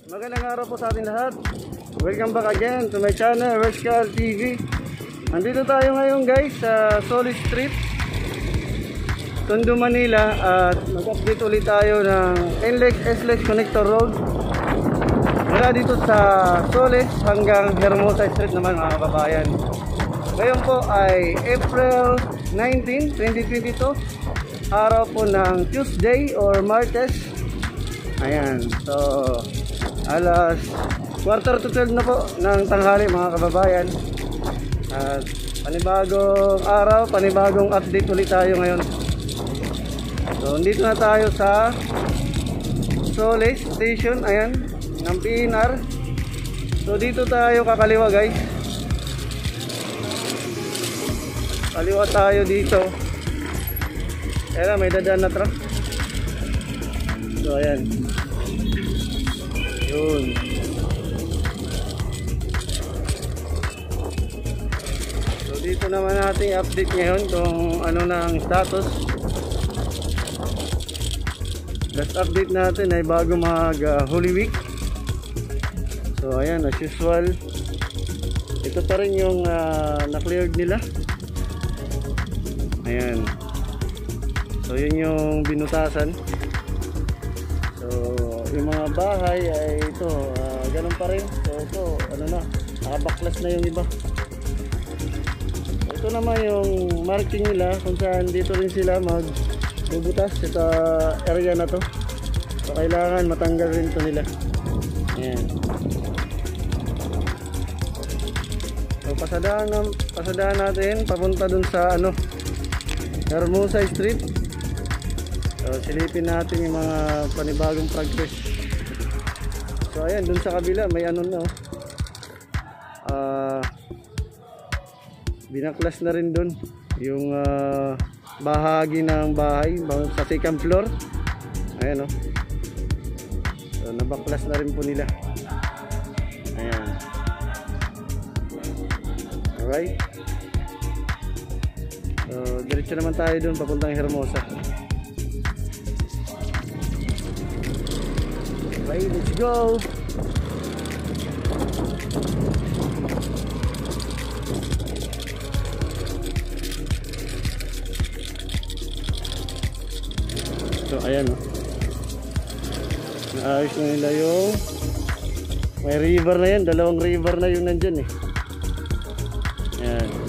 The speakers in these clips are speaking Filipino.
Magandang araw po sa ating lahat. Welcome back again to my channel, Rescal TV. Nandito tayo ngayon guys sa Solis Street, Tondo, Manila. At mag-update ulit tayo ng NLEX Connector Road. Mula dito sa Solis hanggang Hermosa Street naman mga kababayan. Ngayon po ay April 19, 2022. Araw po ng Tuesday or Martes. Ayan, so alas 11:45 na po ng tanghali mga kababayan. At panibagong araw, panibagong update ulit tayo ngayon. So dito na tayo sa Solis Station, ayan, ng PNR. So dito tayo kakaliwa guys. Kaliwa tayo dito. Ayan, may dadaan na truck. So ayan, yun. So dito naman natin update ngayon kung ano na ang status. Last update natin ay bago mag Holy Week. So ayan, as usual, ito pa rin yung na-cleared nila. Ayan, so yun yung binutasan. So yung mga bahay ay ito, ganun pa rin. So ito, ano na, nakabaklas na yung iba. So, ito naman yung marking nila kung saan dito rin sila magbubutas sa area na to. So kailangan matanggal rin ito nila. Ayan. So pasadahan natin papunta dun sa ano, Hermosa Street. So silipin natin yung mga panibagong progress. So ayan, dun sa kabila may ano na, binaklas na rin dun yung bahagi ng bahay sa second floor. Ayan, oh. So nabaklas na rin po nila. Ayan. Alright, so diretso naman tayo dun papuntang Hermosa. Okay, let's go. So ayan, naayos na nila yung may river na yan, dalawang river na yung nandyan eh. Ayan.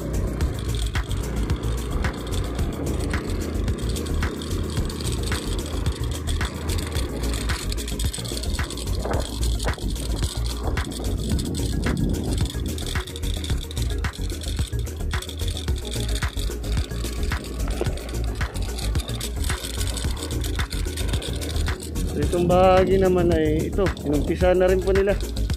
Itong bahagi naman ay ito, inumpisa na rin po nila.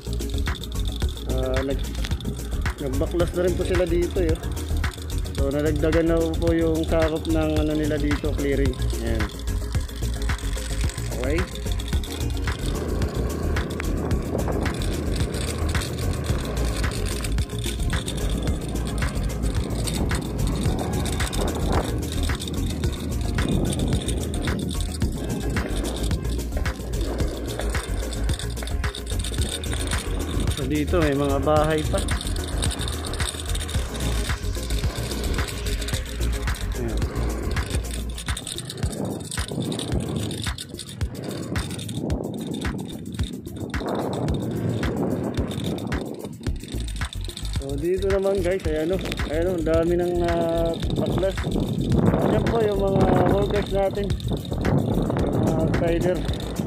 Nagbaklas na rin po sila dito eh. So nalagdagan na po yung sakop ng ano nila dito, clearing. Ayan. Okay. Dito may mga bahay pa. Ayan. So dito naman guys, ayan o, dami ng baklas. Ayan po yung mga workers natin, yung mga rider.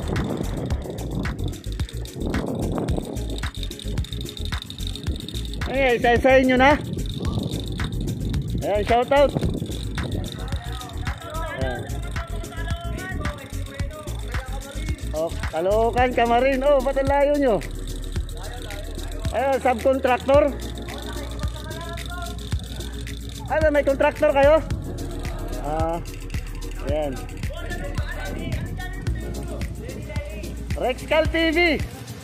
Ay, isa-isahin nyo na. Ayan, shoutout. Ayan. Oh, Caloocan, Camarin. Oh, ba't ang layo nyo? Ayan, subcontractor. Ano, may contractor kayo? Ayan. Rescal TV.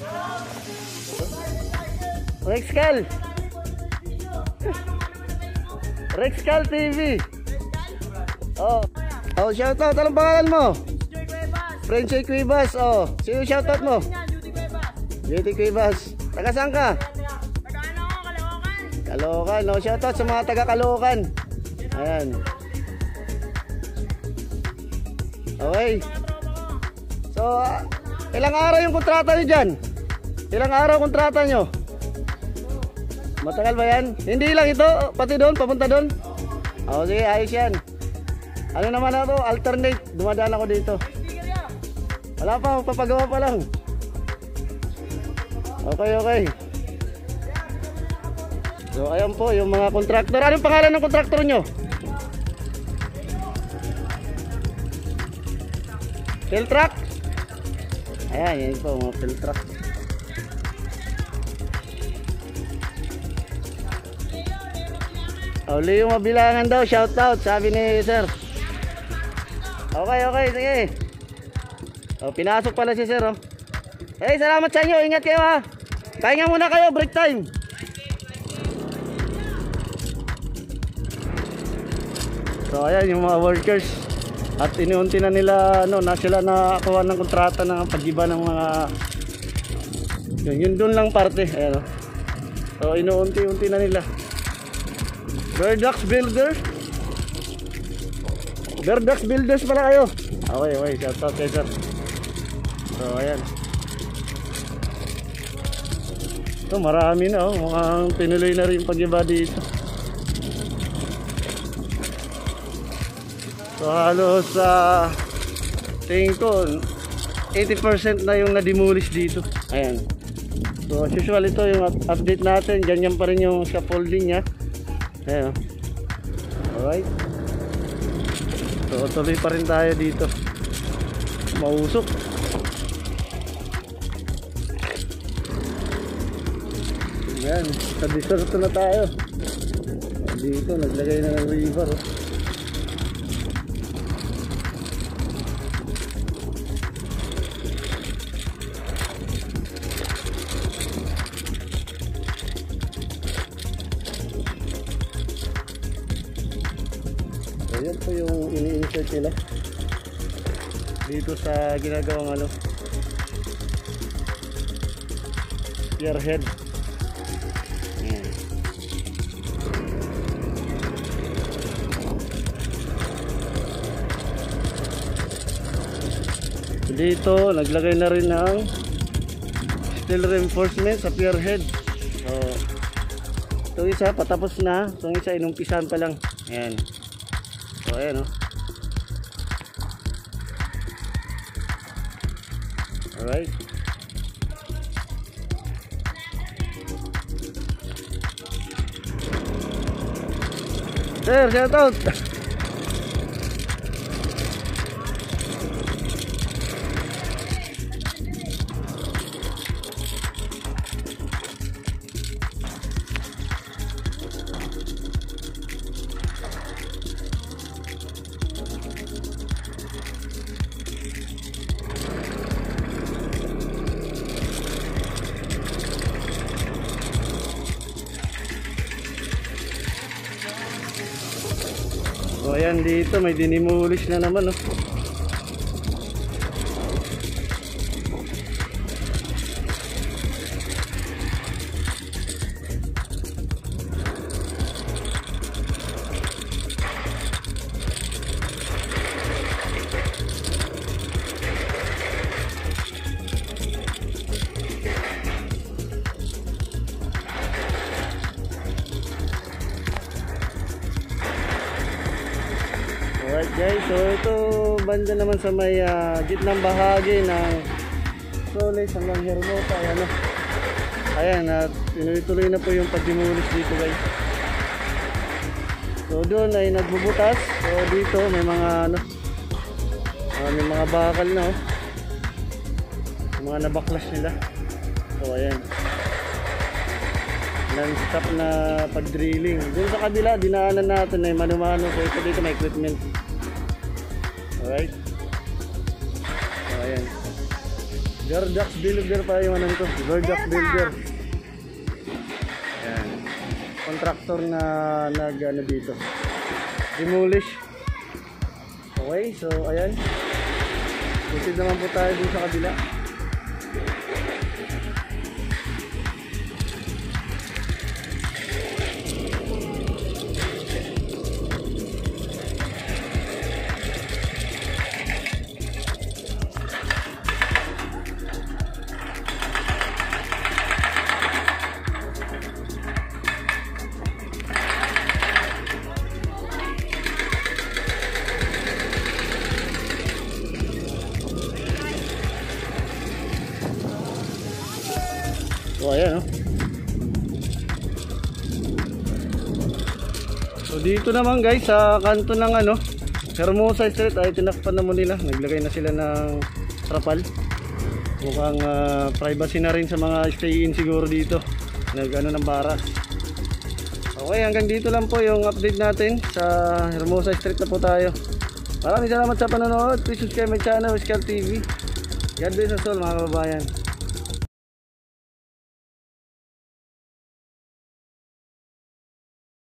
Rescal TV. Oh, shoutout. Anong pangalan mo? French Cuevas. Oh, sino shoutout mo? JT Cuevas. Taga saan ka? Caloocan. No, shoutout sa mga taga Caloocan. Ayan. Okay. So, ilang araw yung kontrata nyo dyan? Ilang araw kontrata nyo? Matagal ba yan? Hindi lang ito, pati doon, papunta doon? O, sige, ayos yan. Ano naman ako, alternate, dumadaan ako dito. Wala pa, magpapagawa pa lang. Okay. So, ayan po, yung mga kontraktor. Anong pangalan ng kontraktor nyo? Filtrack? Ayan, yan po, mga Filtrack. Leo Mabilangan daw, shout out, sabi ni sir. Okay, sige. Pinasok pala si sir. Hey, salamat sa inyo, ingat kayo ha. Pahinga muna kayo, break time. So ayan yung mga workers. At inuunti na nila, na sila nakakuha ng kontrata ng pag-iba ng mga yun doon lang parte. Ayan, so inuunti-unti na nila. Verdax Builders pala kayo. Okay, shout out kay sir. So ayan. So marami na, mukhang tinuloy na rin pag-iba dito. So halos tingin ko 80% na yung na-demolish dito. Ayan. So as usual, ito yung update natin. Ganyan pa rin yung scaffolding niya. Ayan. Alright. So tuloy pa rin tayo dito. Mausok. Ayan, sa desert na tayo. Dito naglagay na ng river. Ayan po yung ini-insert nila dito sa ginagawang spearhead. Dito naglagay na rin ng steel reinforcement sa spearhead. So itong isa patapos na, itong isa inumpisan pa lang. Ayan. So ayan alright. Sir, shout out. So ayan, dito may dinimulish na naman Alright guys, so ito banda naman sa may gitnang bahagi ng Solis hanggang Hermosa. Ayan, at tinuloy na po yung pag-demolish dito guys. So doon ay nagbubutas. So dito may mga may mga bakal na mga nabaklas nila. So ayan, non-stop na pag-drilling. Doon sa kabila dinaanan natin ay mano-mano. So ito dito may equipment. Alright. So ayan, Verdax Builder pa yung ito, Verdax Builder. Ayan, contractor na dito demolish. Okay, so ayan, proceed naman po tayo dun sa kabila. So ayan oh. So dito naman guys sa kanto ng ano, Hermosa Street ay tinakpan naman nila. Naglagay na sila ng trapal. Mukhang privacy na rin sa mga stay-in siguro dito. Nag-ano ng bara. Okay, hanggang dito lang po yung update natin sa Hermosa Street na po tayo. Maraming salamat sa panonood. Please subscribe my channel, Westcal TV. God bless us all mga kababayan.